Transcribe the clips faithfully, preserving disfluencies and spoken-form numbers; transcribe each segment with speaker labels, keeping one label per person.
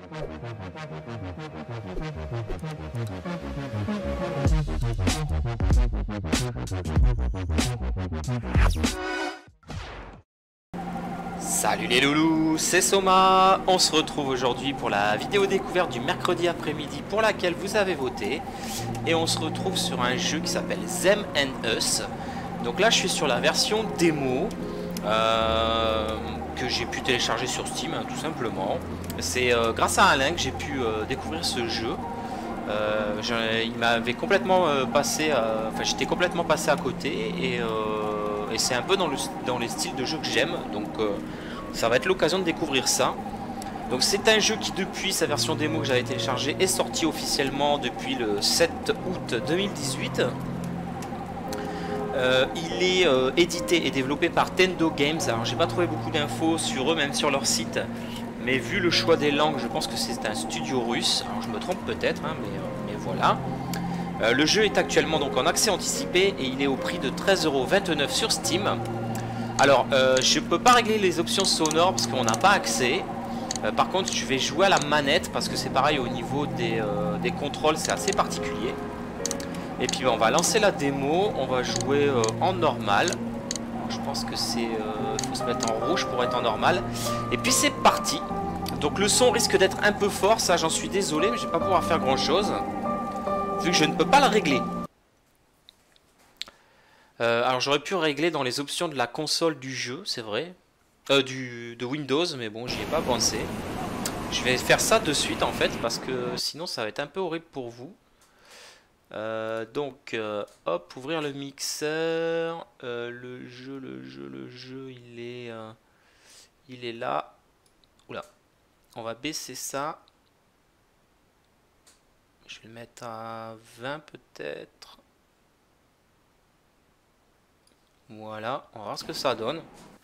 Speaker 1: Salut les loulous, c'est Soma. On se retrouve aujourd'hui pour la vidéo découverte du mercredi après-midi pour laquelle vous avez voté. Et on se retrouve sur un jeu qui s'appelle Them and Us. Donc là je suis sur la version démo euh, que j'ai pu télécharger sur Steam hein, tout simplement. C'est euh, grâce à Alain que j'ai pu euh, découvrir ce jeu. Euh, il m'avait complètement euh, passé, euh, enfin j'étais complètement passé à côté et, euh, et c'est un peu dans, le, dans les styles de jeu que j'aime, donc euh, ça va être l'occasion de découvrir ça. Donc c'est un jeu qui depuis sa version démo que j'avais téléchargé est sorti officiellement depuis le sept août deux mille dix-huit. Euh, il est euh, édité et développé par Tendo Games. Alors j'ai pas trouvé beaucoup d'infos sur eux, même sur leur site. Mais vu le choix des langues, je pense que c'est un studio russe. Alors je me trompe peut-être, hein, mais, euh, mais voilà. Euh, le jeu est actuellement donc en accès anticipé et il est au prix de treize euros vingt-neuf sur Steam. Alors euh, je peux pas régler les options sonores parce qu'on n'a pas accès. Euh, par contre je vais jouer à la manette parce que c'est pareil au niveau des, euh, des contrôles, c'est assez particulier. Et puis on va lancer la démo, on va jouer euh, en normal. Je pense que c'est... Euh, faut se mettre en rouge pour être en normal. Et puis c'est parti. Donc le son risque d'être un peu fort, ça j'en suis désolé, mais je vais pas pouvoir faire grand chose. Vu que je ne peux pas le régler. Euh, alors j'aurais pu régler dans les options de la console du jeu, c'est vrai. Euh, du, de Windows, mais bon, j'y ai pas pensé. Je vais faire ça de suite en fait, parce que sinon ça va être un peu horrible pour vous. Euh, donc euh, hop, ouvrir le mixeur, euh, le jeu, le jeu, le jeu, il est, euh, il est là. Oula, on va baisser ça. Je vais le mettre à vingt peut-être. Voilà, on va voir ce que ça donne.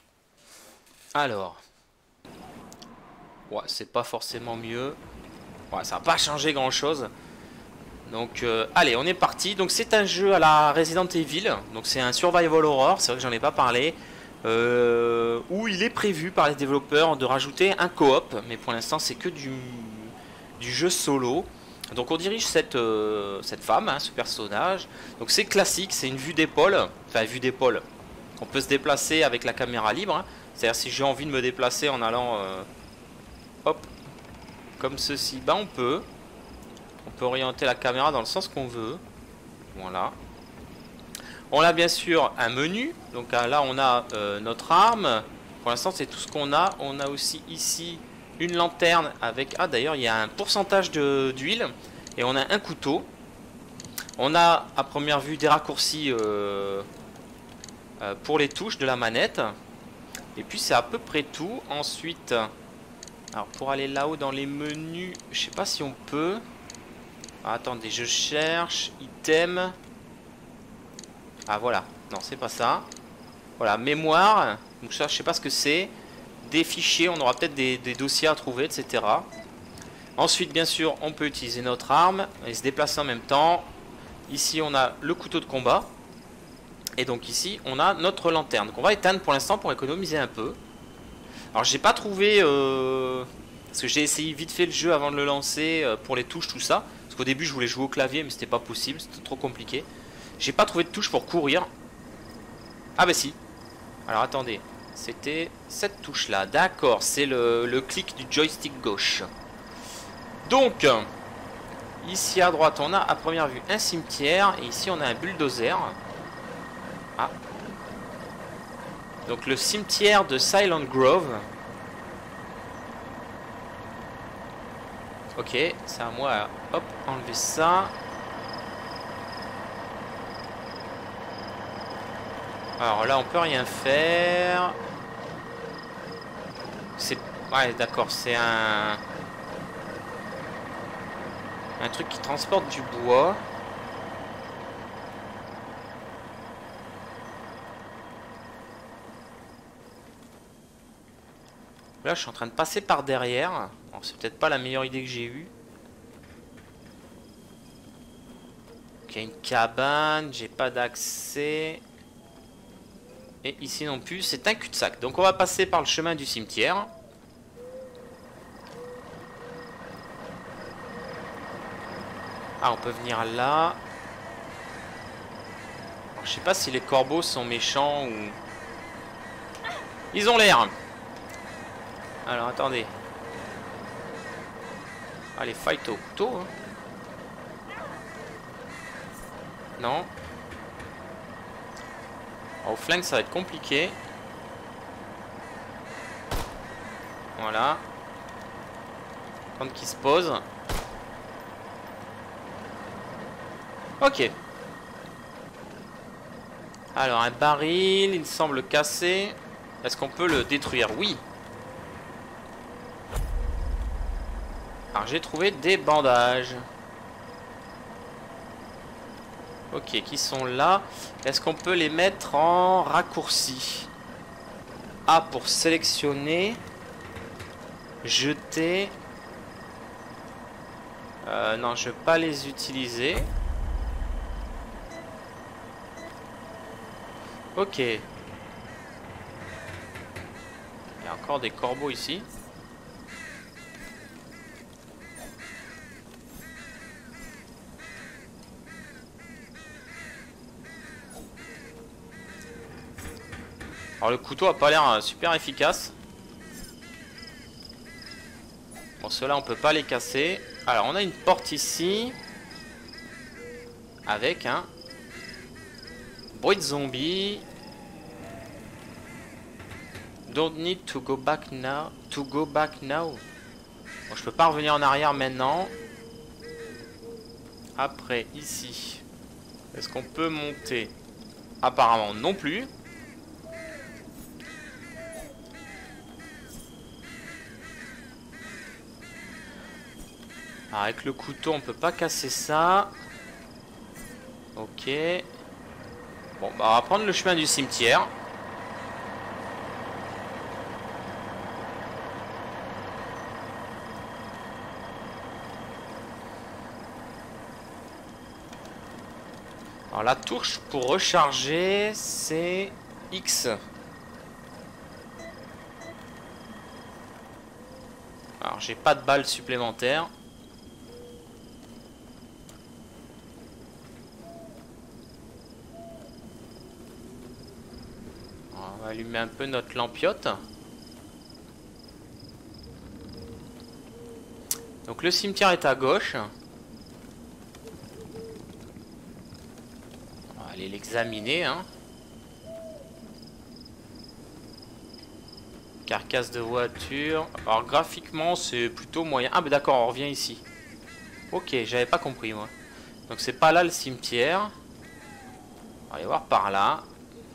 Speaker 1: Alors, ouais, c'est pas forcément mieux. Ouais, ça va pas changer grand chose. Donc euh, allez, on est parti. Donc c'est un jeu à la Resident Evil. Donc c'est un survival horror, c'est vrai que j'en ai pas parlé. Euh, où il est prévu par les développeurs de rajouter un coop. Mais pour l'instant c'est que du, du jeu solo. Donc on dirige cette, euh, cette femme, hein, ce personnage. Donc c'est classique, c'est une vue d'épaule. Enfin vue d'épaule. On peut se déplacer avec la caméra libre. Hein. C'est-à-dire si j'ai envie de me déplacer en allant... Euh, hop. Comme ceci, bah on peut. On peut orienter la caméra dans le sens qu'on veut. Voilà. On a bien sûr un menu. Donc là on a euh, notre arme. Pour l'instant c'est tout ce qu'on a. On a aussi ici une lanterne avec... Ah d'ailleurs il y a un pourcentage d'huile. Et on a un couteau. On a à première vue des raccourcis euh, euh, pour les touches de la manette. Et puis c'est à peu près tout. Ensuite, alors pour aller là-haut dans les menus, je sais pas si on peut... Ah, attendez, je cherche. Item. Ah voilà. Non, c'est pas ça. Voilà, mémoire. Donc ça, je sais pas ce que c'est. Des fichiers, on aura peut-être des, des dossiers à trouver, et cetera. Ensuite, bien sûr, on peut utiliser notre arme et se déplacer en même temps. Ici, on a le couteau de combat. Et donc ici, on a notre lanterne. Donc on va éteindre pour l'instant pour économiser un peu. Alors, j'ai pas trouvé... Euh... Parce que j'ai essayé vite fait le jeu avant de le lancer euh, pour les touches, tout ça. Parce qu'au début je voulais jouer au clavier mais c'était pas possible, c'était trop compliqué. J'ai pas trouvé de touche pour courir. Ah bah si. Alors attendez, c'était cette touche là, d'accord, c'est le, le clic du joystick gauche. Donc, ici à droite on a à première vue un cimetière et ici on a un bulldozer. Ah. Donc le cimetière de Silent Grove. Ok, c'est à moi, hop, enlever ça. Alors là, on peut rien faire. C'est... Ouais, d'accord, c'est un... Un truc qui transporte du bois. Là, je suis en train de passer par derrière. C'est peut-être pas la meilleure idée que j'ai eue. Il y a une cabane, j'ai pas d'accès. Et ici non plus, c'est un cul-de-sac. Donc on va passer par le chemin du cimetière. Ah, on peut venir là. Alors, je sais pas si les corbeaux sont méchants ou... Ils ont l'air. Alors, attendez. Allez, fight au couteau. Hein. Non. Alors, au flingue, ça va être compliqué. Voilà. Quand qui se pose. Ok. Alors, un baril, il semble cassé. Est-ce qu'on peut le détruire? Oui. Alors, j'ai trouvé des bandages. Ok, qui sont là. Est-ce qu'on peut les mettre en raccourci? A pour sélectionner. Jeter. Euh, non, je ne veux pas les utiliser. Ok. Il y a encore des corbeaux ici. Alors le couteau a pas l'air super efficace. Bon, ceux-là on peut pas les casser. Alors on a une porte ici. Avec un bruit de zombie. Don't need to go back now. To go back now. Bon, je peux pas revenir en arrière maintenant. Après ici. Est-ce qu'on peut monter? Apparemment non plus. Alors, avec le couteau on peut pas casser ça. Ok. Bon bah on va prendre le chemin du cimetière. Alors la touche pour recharger c'est X. Alors j'ai pas de balles supplémentaires. On va allumer un peu notre lampiote. Donc le cimetière est à gauche. On va aller l'examiner. Hein. Carcasse de voiture. Alors graphiquement c'est plutôt moyen. Ah mais d'accord, on revient ici. Ok, j'avais pas compris moi. Donc c'est pas là le cimetière. On va aller voir par là.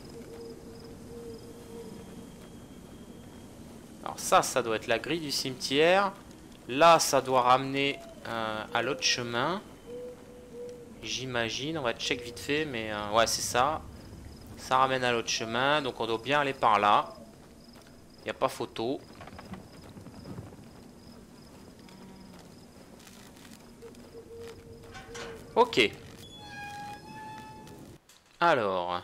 Speaker 1: Alors ça, ça doit être la grille du cimetière. Là, ça doit ramener euh, à l'autre chemin. J'imagine. On va check vite fait, mais euh, ouais, c'est ça. Ça ramène à l'autre chemin, donc on doit bien aller par là. Il n'y a pas photo. Ok. Alors...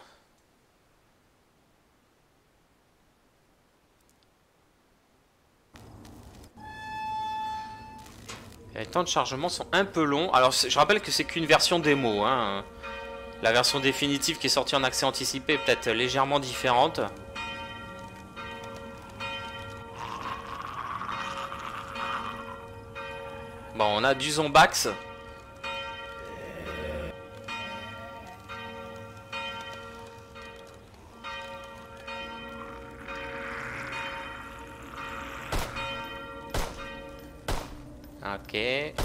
Speaker 1: Les temps de chargement sont un peu longs. Alors, je rappelle que c'est qu'une version démo. Hein. La version définitive qui est sortie en accès anticipé est peut-être légèrement différente. Bon, on a du Zombax. Ok.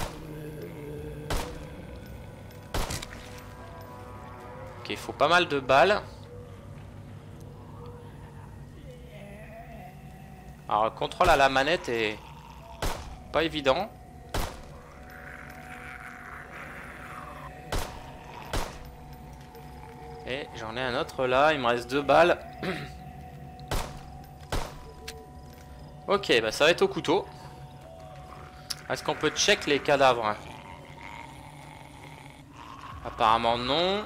Speaker 1: Ok, il faut pas mal de balles. Alors, le contrôle à la manette est pas évident. Et j'en ai un autre là, il me reste deux balles. Ok, bah ça va être au couteau. Est-ce qu'on peut check les cadavres? Apparemment non.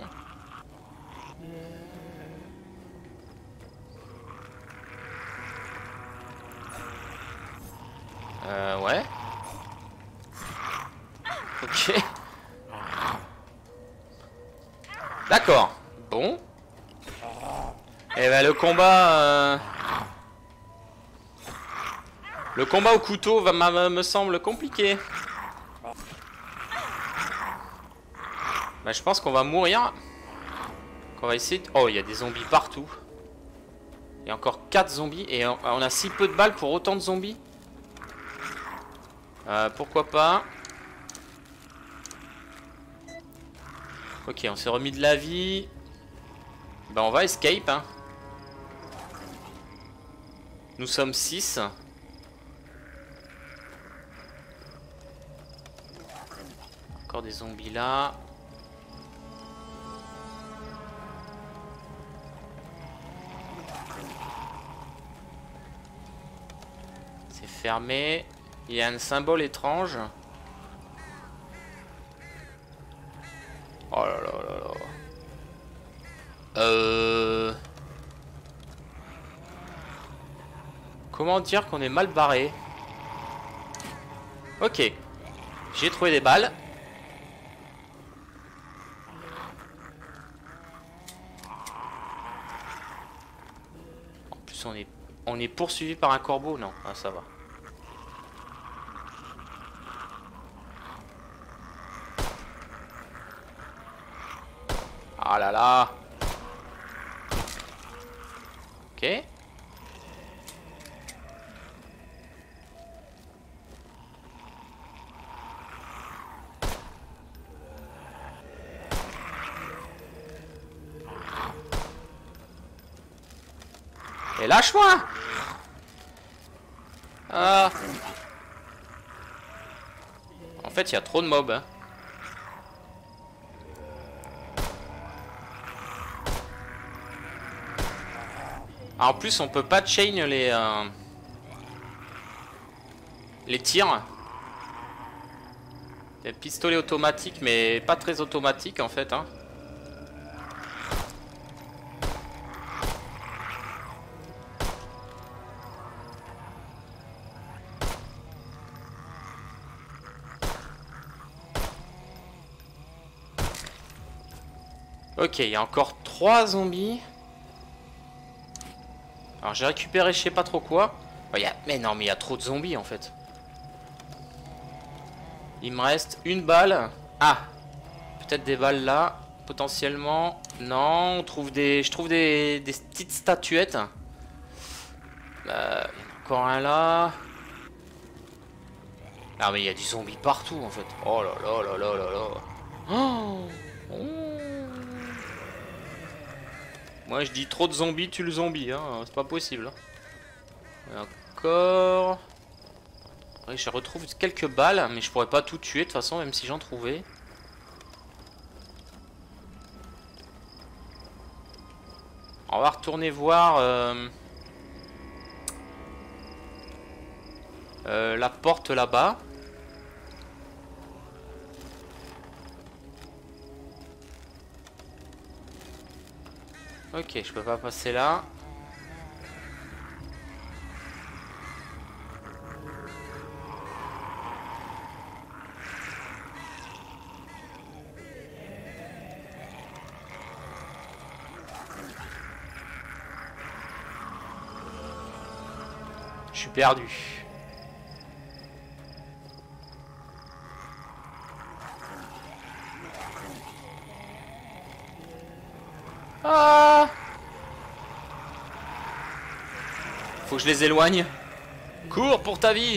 Speaker 1: Euh, ouais. Ok. D'accord. Bon. Et ben le combat... Euh... Le combat au couteau va, me semble compliqué. Bah, je pense qu'on va mourir. On va essayer de... Oh, il y a des zombies partout. Il y a encore quatre zombies. Et on, on a si peu de balles pour autant de zombies. Euh, pourquoi pas. Ok, on s'est remis de la vie. Bah, on va escape. Hein. Nous sommes six. Encore des zombies là. C'est fermé. Il y a un symbole étrange. Oh là là là là. Euh... Comment dire qu'on est mal barré? Ok. J'ai trouvé des balles. En plus on est, on est poursuivi par un corbeau. Non, ah, ça va. Ah là là. Ok. Et lâche-moi. Ah. En fait, il y a trop de mobs. Hein. Ah, en plus, on peut pas chain les euh, les tirs. Des pistolets automatiques, mais pas très automatiques en fait. Hein. Ok, il y a encore trois zombies. Alors j'ai récupéré je sais pas trop quoi. Oh, y a... Mais non, mais il y a trop de zombies en fait. Il me reste une balle. Ah, peut-être des balles là, potentiellement. Non, on trouve des... je trouve des, des petites statuettes. Euh, encore un là. Ah mais il y a du zombie partout en fait. Oh là là là là là là. Oh, oh. Moi je dis trop de zombies, tue le zombie, hein. C'est pas possible. Encore. Oui, je retrouve quelques balles, mais je pourrais pas tout tuer de toute façon, même si j'en trouvais. On va retourner voir euh, euh, la porte là-bas. Ok, je peux pas passer là. Je suis perdu. Ah! Faut que je les éloigne. Cours pour ta vie.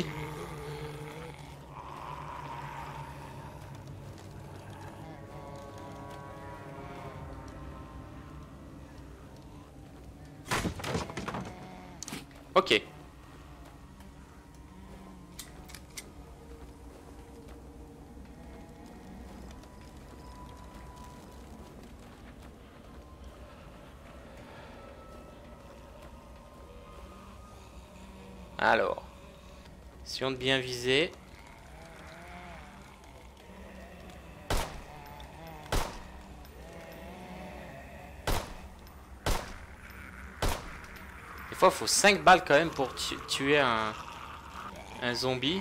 Speaker 1: Ok. Alors, essayons de bien viser. Des fois, il faut cinq balles quand même pour tu tuer un, un zombie.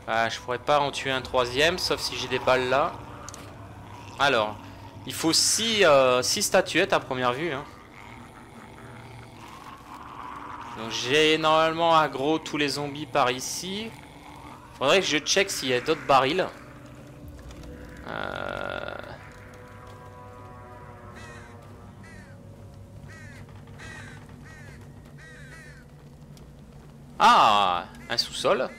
Speaker 1: Ah, je pourrais pas en tuer un troisième, sauf si j'ai des balles là. Alors, il faut six statuettes à première vue. Hein. Donc j'ai normalement aggro tous les zombies par ici. Faudrait que je check s'il y a d'autres barils. Euh... Ah, un sous-sol.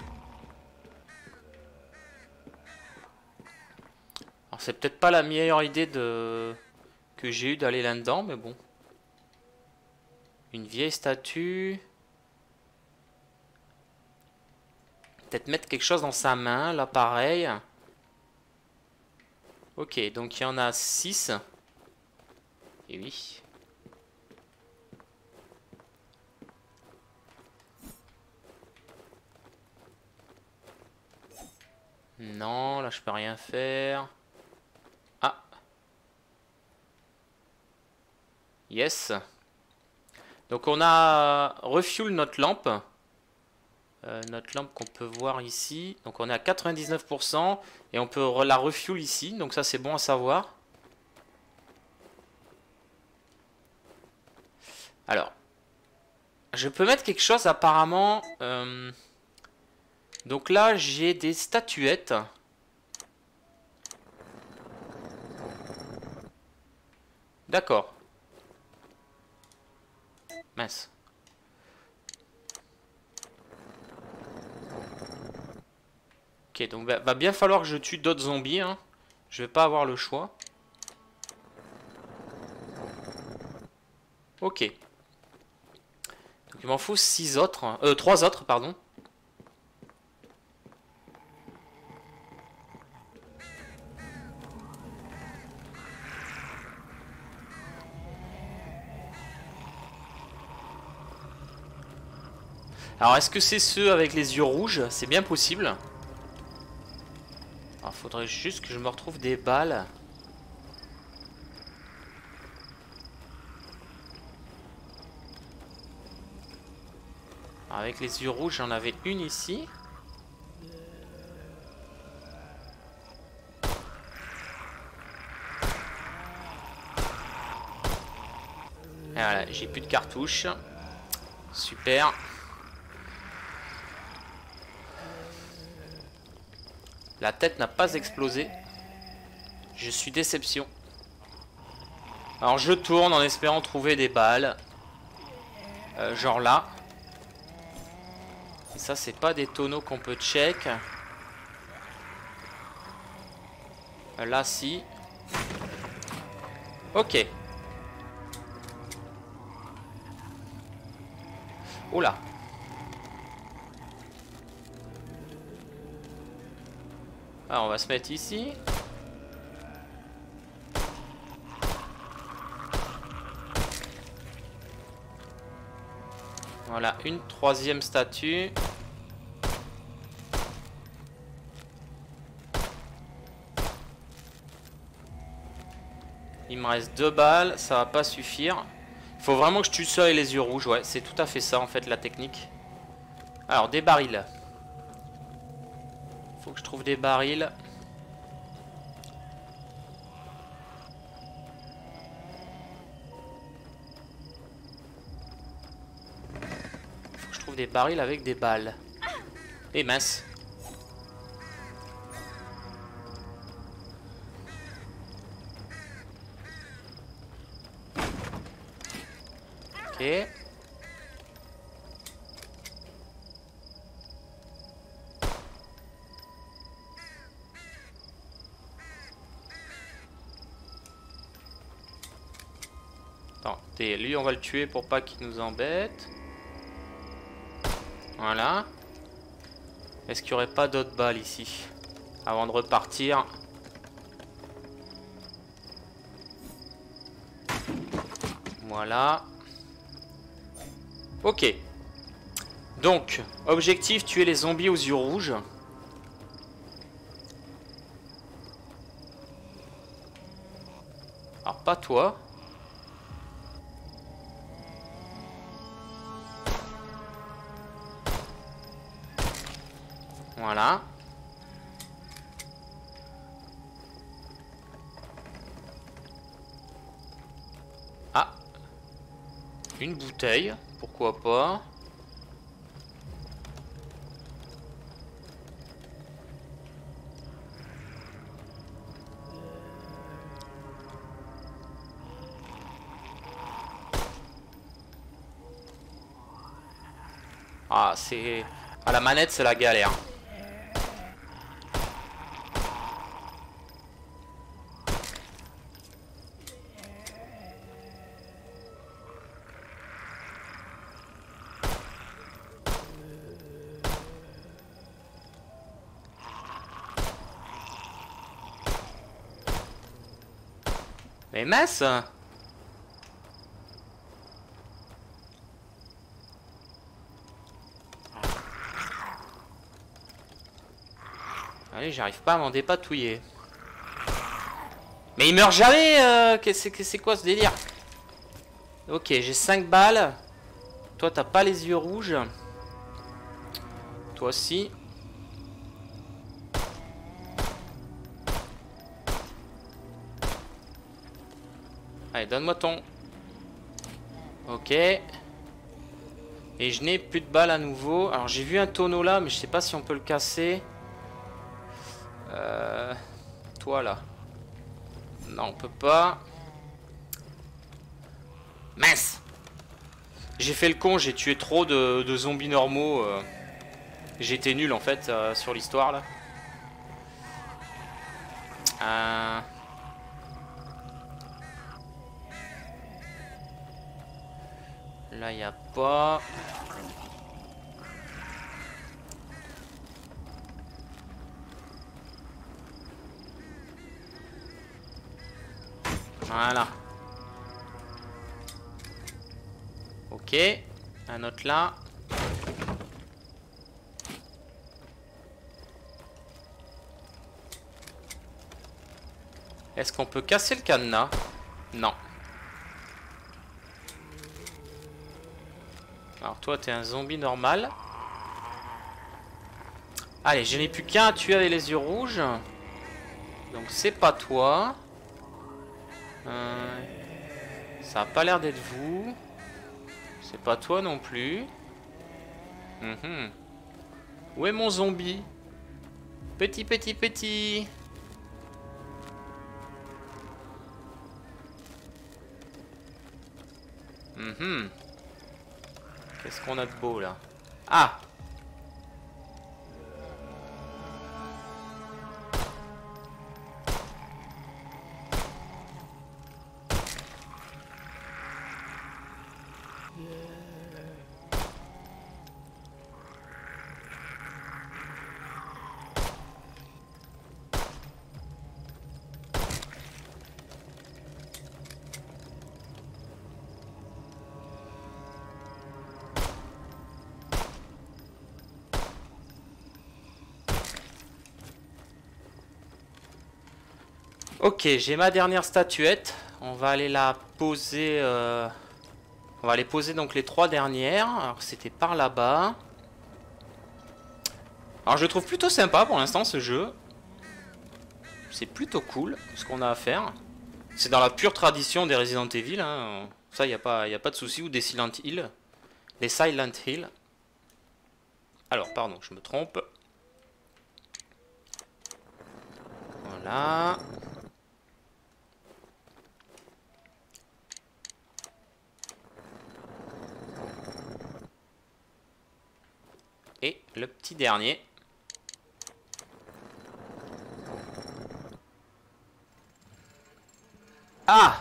Speaker 1: Alors c'est peut-être pas la meilleure idée de que j'ai eu d'aller là-dedans, mais bon. Une vieille statue. Peut-être mettre quelque chose dans sa main, là pareil. Ok, donc il y en a six. Et oui. Non, là je peux rien faire. Ah. Yes. Donc on a refuel notre lampe. Euh, notre lampe qu'on peut voir ici. Donc on est à quatre-vingt-dix-neuf pour cent. Et on peut la refuel ici. Donc ça c'est bon à savoir. Alors. Je peux mettre quelque chose apparemment. Euh, donc là j'ai des statuettes. D'accord. Mince. Ok, donc va, va bien falloir que je tue d'autres zombies. Hein. Je vais pas avoir le choix. Ok. Donc il m'en faut six autres. Euh, trois autres, pardon. Alors est-ce que c'est ceux avec les yeux rouges? C'est bien possible. Alors faudrait juste que je me retrouve des balles. Alors, avec les yeux rouges j'en avais une ici. Et voilà, j'ai plus de cartouches. Super. La tête n'a pas explosé. Je suis déception. Alors je tourne en espérant trouver des balles. Euh, genre là. Et ça c'est pas des tonneaux qu'on peut check. Euh, là si. Ok. Oh là. Alors on va se mettre ici. Voilà, une troisième statue. Il me reste deux balles, ça va pas suffire. Il faut vraiment que je tue ça avec les yeux rouges, ouais, c'est tout à fait ça en fait la technique. Alors, des barils. Faut que je trouve des barils. Faut que je trouve des barils avec des balles. Et mince. Ok. Attendez, lui on va le tuer pour pas qu'il nous embête. Voilà. Est-ce qu'il n'y aurait pas d'autres balles ici? Avant de repartir. Voilà. Ok. Donc, objectif, tuer les zombies aux yeux rouges. Alors, pas toi. Voilà. Ah. Une bouteille. Pourquoi pas. Ah, c'est... À la manette, c'est la galère. Mais mince! Allez, j'arrive pas à m'en dépatouiller. Mais il meurt jamais euh, C'est quoi ce délire? Ok, j'ai cinq balles. Toi, t'as pas les yeux rouges. Toi aussi. Allez, donne-moi ton... Ok. Et je n'ai plus de balles à nouveau. Alors, j'ai vu un tonneau là, mais je sais pas si on peut le casser. Euh... Toi, là. Non, on peut pas. Mince! J'ai fait le con, j'ai tué trop de, de zombies normaux. Euh... J'étais nul, en fait, euh, sur l'histoire, là. Euh... Là, il n'y a pas... Voilà. Ok. Un autre là. Est-ce qu'on peut casser le cadenas? Non. Alors toi, t'es un zombie normal. Allez, je n'ai plus qu'un à tuer avec les yeux rouges. Donc c'est pas toi. Euh, ça a pas l'air d'être vous. C'est pas toi non plus. Mm-hmm. Où est mon zombie? Petit, petit, petit. Mm-hmm. Qu'est-ce qu'on a de beau là? Ah! Ok, j'ai ma dernière statuette. On va aller la poser. Euh... On va aller poser donc les trois dernières. Alors c'était par là-bas. Alors je le trouve plutôt sympa pour l'instant ce jeu. C'est plutôt cool ce qu'on a à faire. C'est dans la pure tradition des Resident Evil. Hein. Ça, il n'y a pas, y a pas de souci. Ou des Silent Hill. Des Silent Hill. Alors, pardon, je me trompe. Voilà. Et le petit dernier. Ah!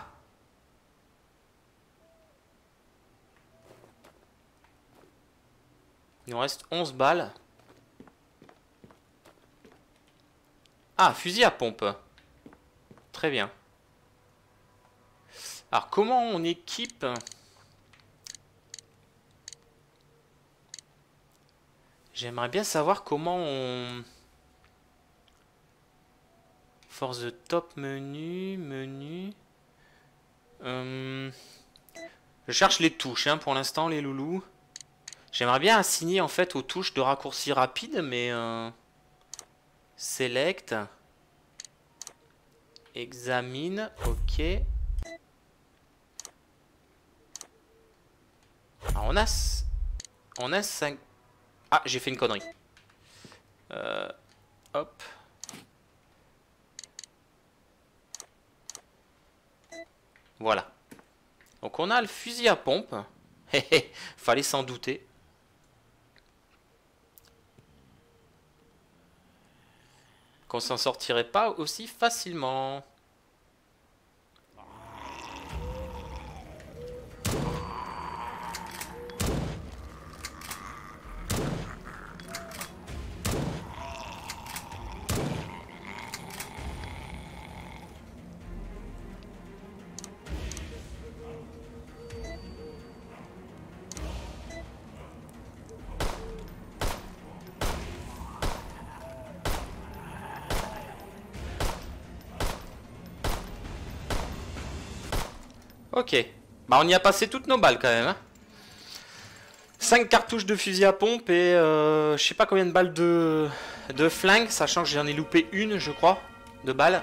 Speaker 1: Il nous reste onze balles. Ah, fusil à pompe. Très bien. Alors, comment on équipe? J'aimerais bien savoir comment on... Force de top, menu, menu... Euh... Je cherche les touches hein, pour l'instant, les loulous. J'aimerais bien assigner en fait aux touches de raccourci rapide, mais... Euh... Select. Examine. Ok. Alors on a... On a cinq... Ah, j'ai fait une connerie. Euh, hop. Voilà. Donc on a le fusil à pompe. Fallait s'en douter. Qu'on s'en sortirait pas aussi facilement. Ok. Bah on y a passé toutes nos balles quand même. Hein. cinq cartouches de fusil à pompe et euh, je sais pas combien de balles de, de flingue, sachant que j'en ai loupé une, je crois, de balles.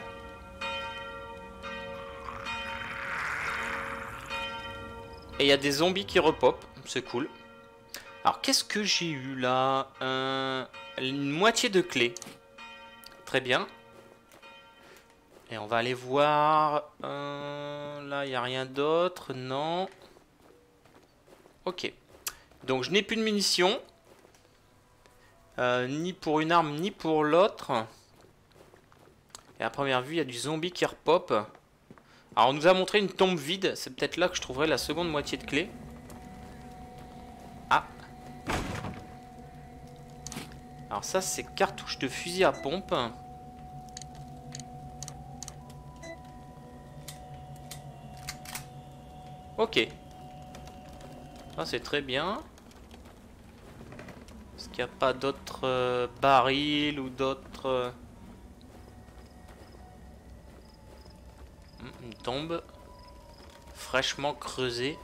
Speaker 1: Et il y a des zombies qui repopent, c'est cool. Alors qu'est-ce que j'ai eu là? Un... Une moitié de clé. Très bien. Et on va aller voir... Euh, là, il n'y a rien d'autre, non. Ok. Donc je n'ai plus de munitions. Euh, ni pour une arme, ni pour l'autre. Et à première vue, il y a du zombie qui repop. Alors on nous a montré une tombe vide. C'est peut-être là que je trouverai la seconde moitié de clé. Ah. Alors ça, c'est cartouche de fusil à pompe. Ok. Ça, c'est très bien. Est-ce qu'il n'y a pas d'autres euh, barils ou d'autres... Euh... Une tombe. Fraîchement creusée.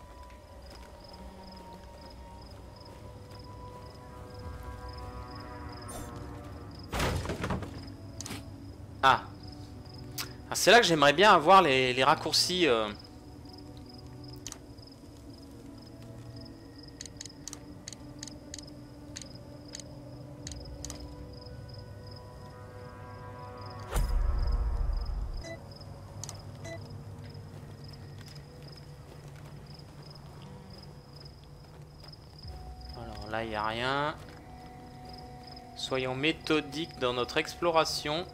Speaker 1: Ah. Ah c'est là que j'aimerais bien avoir les, les raccourcis... Euh... Là, il n'y a rien. Soyons méthodiques dans notre exploration.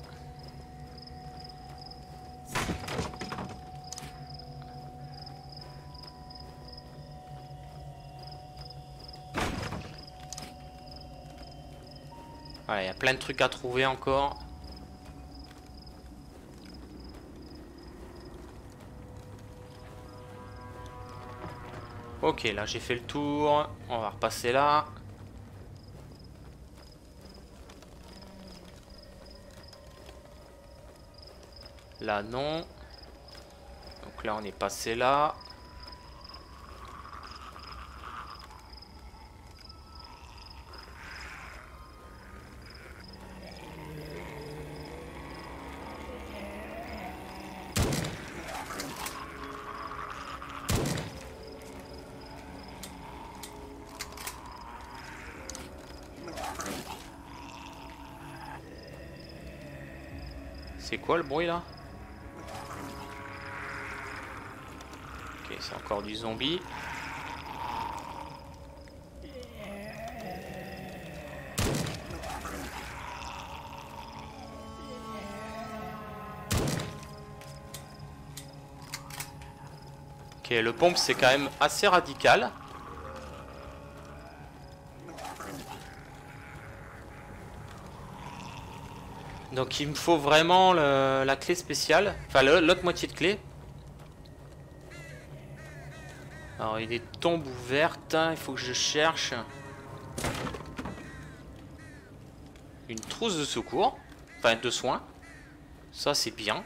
Speaker 1: Voilà, il y a plein de trucs à trouver encore. Ok, là j'ai fait le tour. On va repasser là. Là non. Donc là on est passé là. C'est quoi le bruit là? Ok, c'est encore du zombie. Ok, le pompe c'est quand même assez radical. Donc il me faut vraiment le, la clé spéciale. Enfin l'autre moitié de clé. Alors il y a des tombes ouvertes. Il faut que je cherche. Une trousse de secours. Enfin de soins. Ça c'est bien.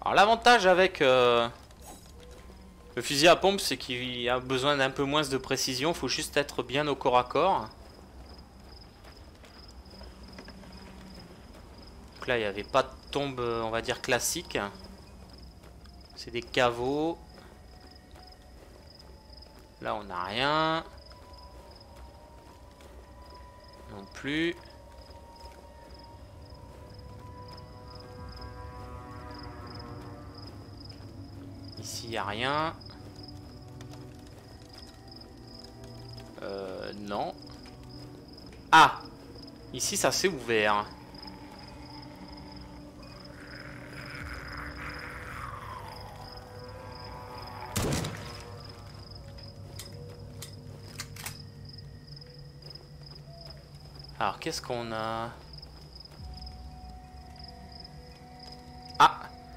Speaker 1: Alors l'avantage avec euh, le fusil à pompe, c'est qu'il a besoin d'un peu moins de précision. Il faut juste être bien au corps à corps. Donc là, il n'y avait pas de tombe, on va dire, classique. C'est des caveaux. Là, on n'a rien. Non plus. Ici, il n'y a rien. Euh, non. Ah! Ici, ça s'est ouvert. Alors, qu'est-ce qu'on a? Ah!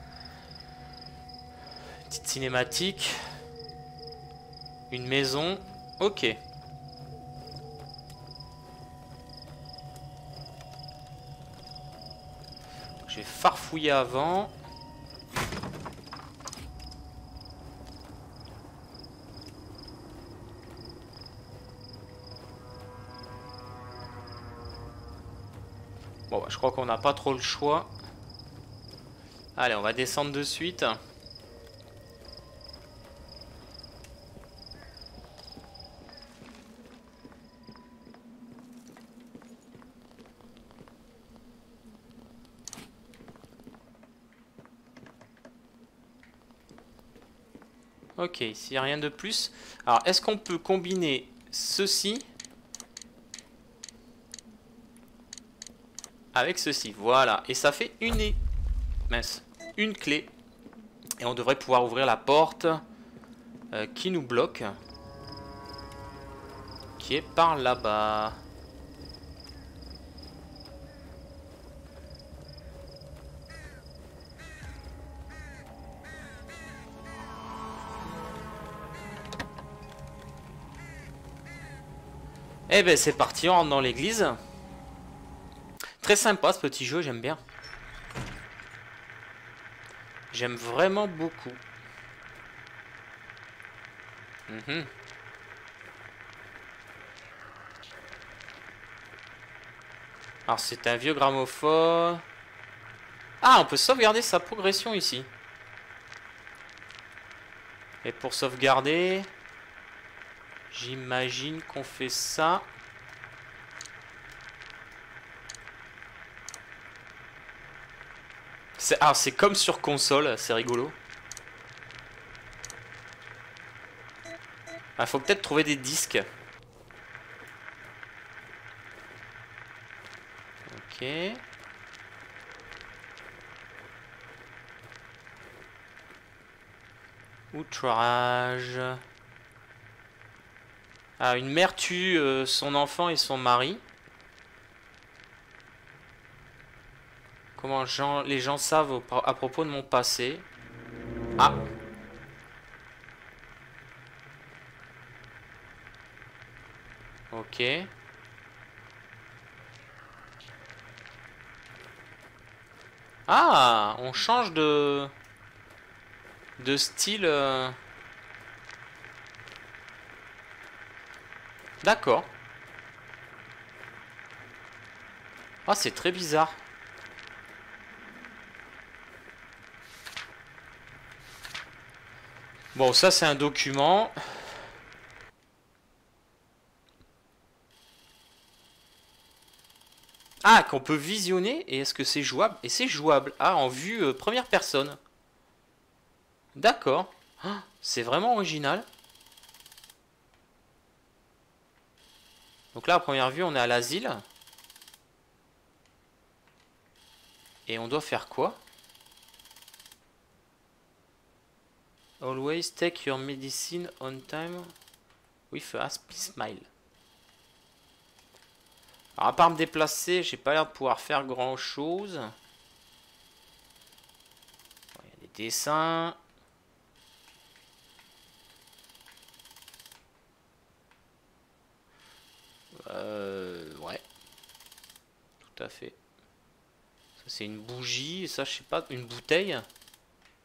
Speaker 1: Petite cinématique. Une maison. Ok. J'ai farfouillé avant. Bon, bah, je crois qu'on n'a pas trop le choix. Allez, on va descendre de suite. Ok, ici, il n'y a rien de plus. Alors, est-ce qu'on peut combiner ceci avec ceci? Voilà. Et ça fait une, et... mince, une clé. Et on devrait pouvoir ouvrir la porte euh, qui nous bloque. Qui est par là-bas. Eh ben c'est parti, on rentre dans l'église. Très sympa ce petit jeu, j'aime bien. J'aime vraiment beaucoup. Mmh. Alors c'est un vieux gramophone. Ah, on peut sauvegarder sa progression ici. Et pour sauvegarder, j'imagine qu'on fait ça. Ah, c'est comme sur console, c'est rigolo. Ah, faut peut-être trouver des disques. Ok. Outrage. Ah, une mère tue euh, son enfant et son mari. Comment gens, les gens savent au, à propos de mon passé. Ah. Ok. Ah, on change de de style. Euh... D'accord. Ah, c'est très bizarre. Bon, ça c'est un document. Ah, qu'on peut visionner. Et est-ce que c'est jouable? Et c'est jouable. Ah, en vue euh, première personne. D'accord. Ah, c'est vraiment original. Donc là, à première vue, on est à l'asile. Et on doit faire quoi? Always take your medicine on time with a happy smile. Alors, à part me déplacer, j'ai pas l'air de pouvoir faire grand chose. Il y a des dessins. Euh, ouais. Tout à fait. Ça, c'est une bougie. Et ça, je sais pas, une bouteille.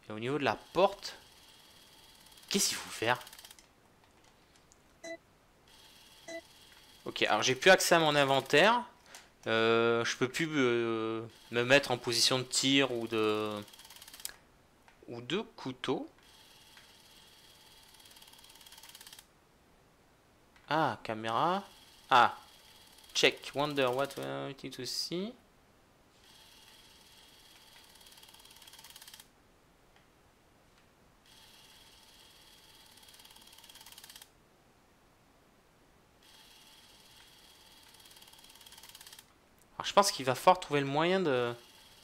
Speaker 1: Et au niveau de la porte, qu'est-ce qu'il faut faire? Ok, alors j'ai plus accès à mon inventaire. Euh, je peux plus euh, me mettre en position de tir ou de ou de couteau. Ah, caméra. Ah, check. Wonder what we need to see. Alors, je pense qu'il va falloir trouver le moyen de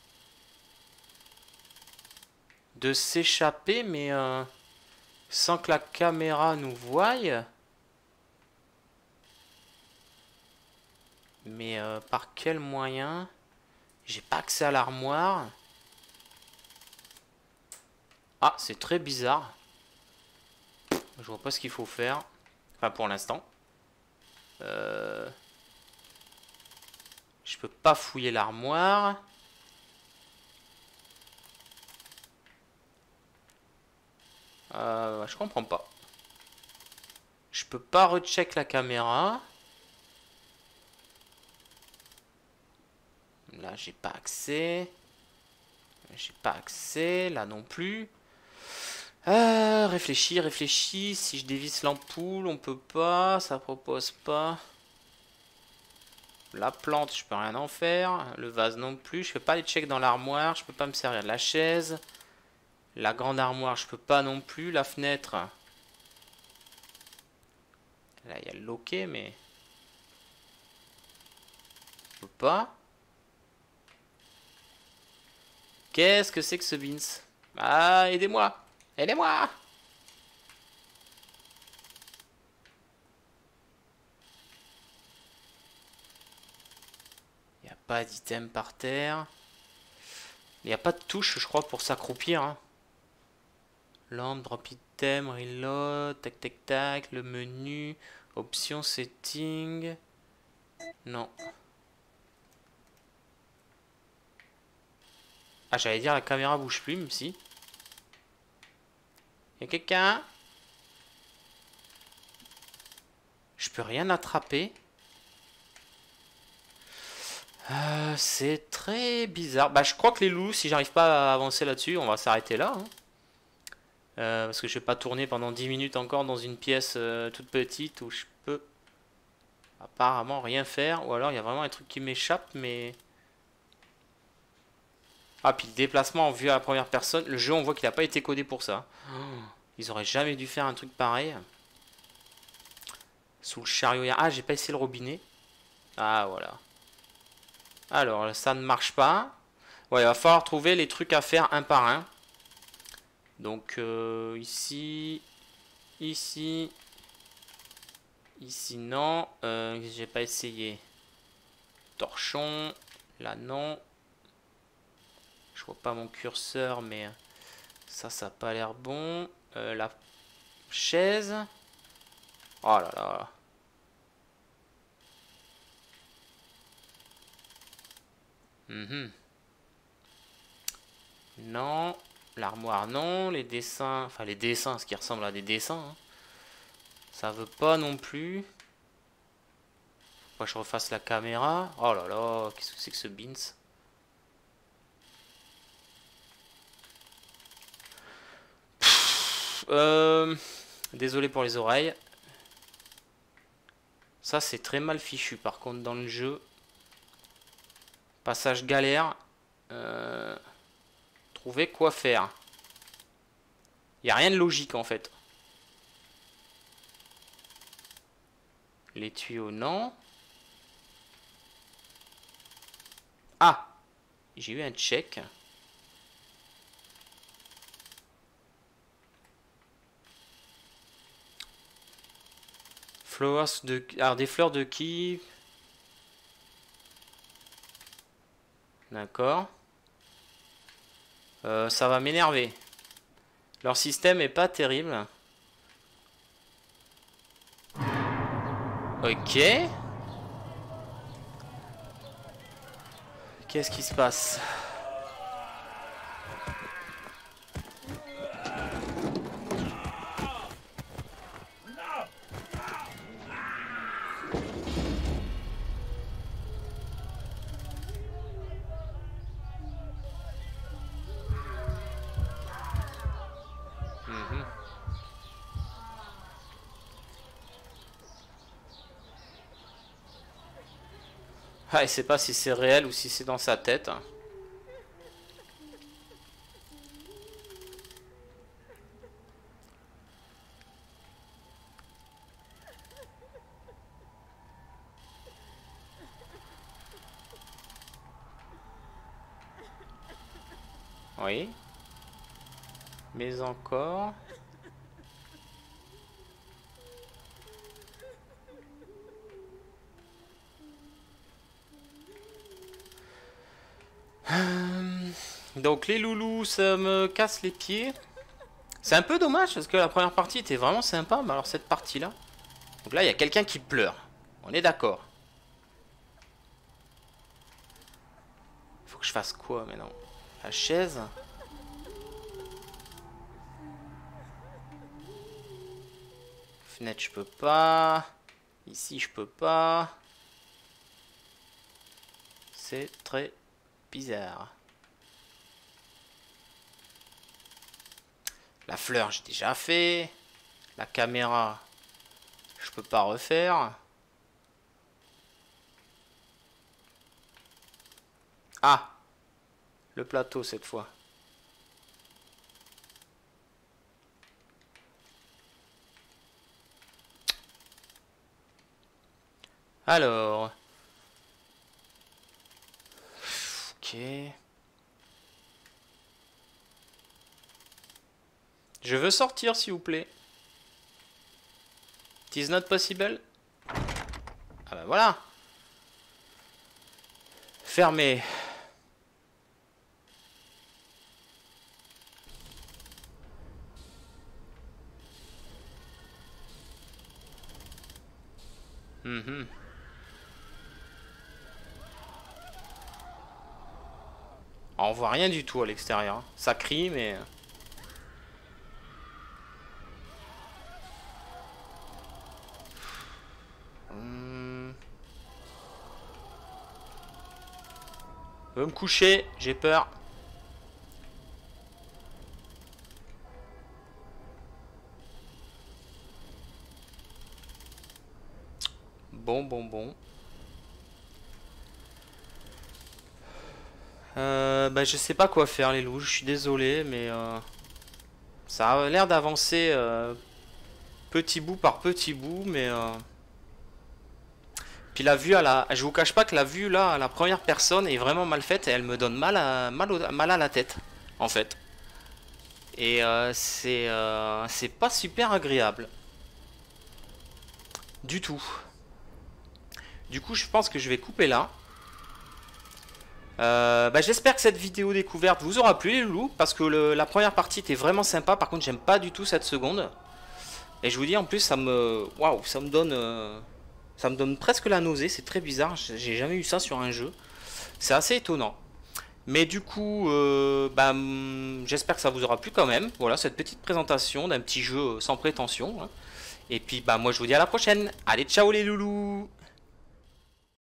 Speaker 1: de s'échapper, mais euh, sans que la caméra nous voie. Mais euh, par quel moyen? J'ai pas accès à l'armoire. Ah, c'est très bizarre. Je vois pas ce qu'il faut faire. Enfin, pour l'instant. Euh... Je peux pas fouiller l'armoire. Euh, je comprends pas. Je peux pas recheck la caméra. Là, j'ai pas accès. J'ai pas accès. Là non plus. Euh, réfléchis, réfléchis. Si je dévisse l'ampoule, on peut pas. Ça propose pas. La plante, je peux rien en faire. Le vase non plus. Je fais pas les checks dans l'armoire. Je peux pas me servir de la chaise. La grande armoire, je peux pas non plus. La fenêtre. Là, il y a le loquet, mais... Je peux pas. Qu'est-ce que c'est que ce beans? Ah, aidez-moi! Aidez-moi! Il n'y a pas d'item par terre. Il n'y a pas de touche, je crois, pour s'accroupir. Hein. Lampe, drop item, reload, tac tac tac, le menu, options, setting. Non. Ah, j'allais dire la caméra bouge plus, même si. Y'a quelqu'un? Je peux rien attraper. Euh, c'est très bizarre. Bah, je crois que les loups, si j'arrive pas à avancer là-dessus, on va s'arrêter là. Hein. Euh, parce que je vais pas tourner pendant dix minutes encore dans une pièce euh, toute petite où je peux apparemment rien faire. Ou alors il y a vraiment un truc qui m'échappe, mais... Ah, puis le déplacement en vue à la première personne, le jeu, on voit qu'il n'a pas été codé pour ça. Ils auraient jamais dû faire un truc pareil. Sous le chariot... Ah, j'ai pas essayé le robinet. Ah, voilà. Alors, ça ne marche pas. Ouais, il va falloir trouver les trucs à faire un par un. Donc, euh, ici... Ici... Ici, non. Euh, j'ai pas essayé. Torchon. Là, non. Je vois pas mon curseur, mais... Ça, ça a pas l'air bon. Euh, la chaise. Oh là là. Mm-hmm. Non. L'armoire, non. Les dessins... Enfin, les dessins, ce qui ressemble à des dessins. Hein. Ça veut pas non plus. Faut pas que je refasse la caméra. Oh là là, qu'est-ce que c'est que ce beans? Pff, euh, désolé pour les oreilles. Ça, c'est très mal fichu, par contre, dans le jeu. Passage galère. Euh, trouver quoi faire. Il n'y a rien de logique, en fait. Les tuyaux, non. Ah, j'ai eu un check. Flowers de... Alors, des fleurs de qui? D'accord. Euh, ça va m'énerver. Leur système est pas terrible. Ok. Qu'est-ce qui se passe? Ah, je sais pas si c'est réel ou si c'est dans sa tête. Oui. Mais encore. Euh, Donc les loulous, ça me casse les pieds. C'est un peu dommage parce que la première partie était vraiment sympa. Mais alors cette partie-là... Donc là, il y a quelqu'un qui pleure. On est d'accord. Faut que je fasse quoi maintenant? La chaise? Fenêtre, je peux pas. Ici, je peux pas. C'est très bizarre. La fleur, j'ai déjà fait. La caméra, je peux pas refaire. Ah, le plateau cette fois. Alors. Ok. Je veux sortir, s'il vous plaît. It is not possible. Ah bah voilà. Fermé. Mm-hmm. On voit rien du tout à l'extérieur. Ça crie, mais... Hmm. Je veux me coucher, j'ai peur. Bon, bon, bon. Euh, bah, je sais pas quoi faire, les loups. Je suis désolé, mais euh, ça a l'air d'avancer euh, petit bout par petit bout, mais euh, puis la vue à la, je vous cache pas que la vue là à la première personne est vraiment mal faite et elle me donne mal à mal, au... mal à la tête, en fait. Et euh, c'est euh, c'est pas super agréable du tout. Du coup, je pense que je vais couper là. Euh, bah, j'espère que cette vidéo découverte vous aura plu les loulous, parce que le, la première partie était vraiment sympa. Par contre, j'aime pas du tout cette seconde. Et je vous dis, en plus, ça me, waouh, ça me donne, euh, ça me donne presque la nausée. C'est très bizarre. J'ai jamais eu ça sur un jeu. C'est assez étonnant. Mais du coup, euh, bah, j'espère que ça vous aura plu quand même. Voilà, cette petite présentation d'un petit jeu sans prétention. Hein. Et puis, bah, moi, je vous dis à la prochaine. Allez, ciao les loulous.